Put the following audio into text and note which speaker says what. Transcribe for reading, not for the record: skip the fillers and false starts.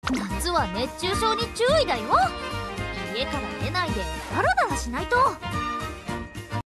Speaker 1: 夏は熱中症に注意だよ。家から出ないでダラダラしないと。